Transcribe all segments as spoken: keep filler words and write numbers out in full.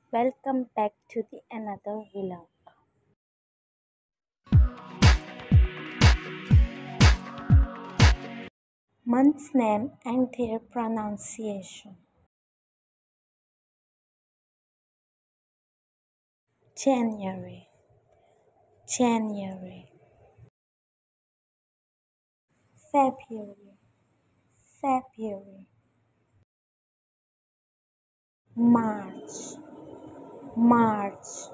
Welcome back to the another vlog. Month's name and their pronunciation. January, January. February, February. March, March.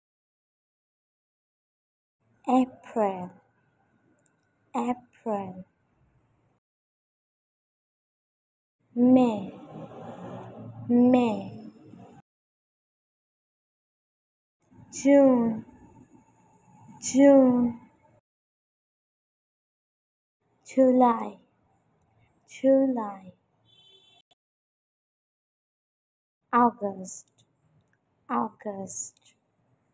April, April. May, May. June, June. July, July. August, August.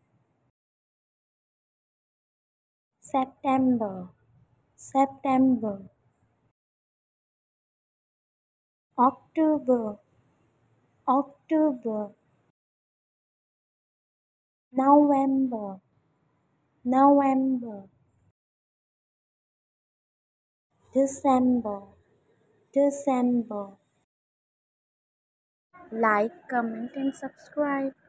September, September. October, October. November, November. December, December. Like, comment and subscribe.